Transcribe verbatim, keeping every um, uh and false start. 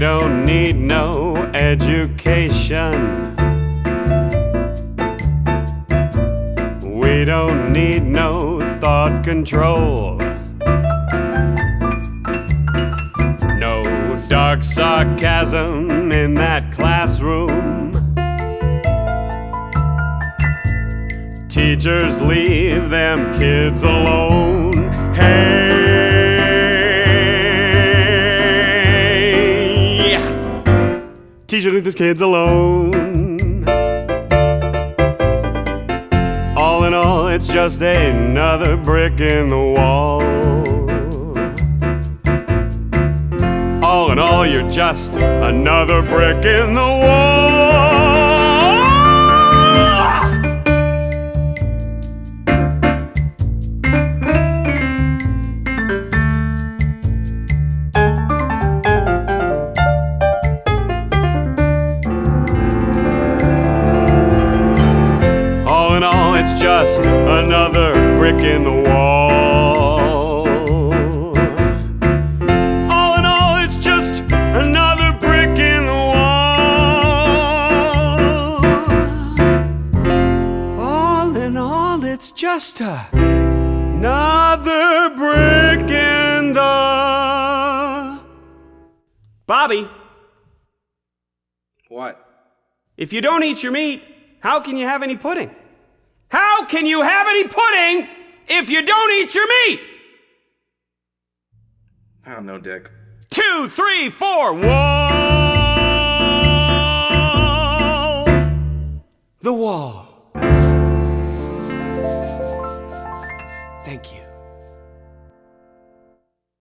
don't need no education. We don't need no thought control. No dark sarcasm in that classroom. Teachers, leave them kids alone. Hey, teacher, leave these kids alone. All in all, it's just another brick in the wall. All in all, you're just another brick in the wall. All in all, it's just another brick in the wall. All in all, it's just another brick in the wall. All in all, it's just another brick in the... Bobby? What? If you don't eat your meat, how can you have any pudding? How can you have any pudding if you don't eat your meat? I don't know, Dick. Two, three, four, wall. The wall. Thank you.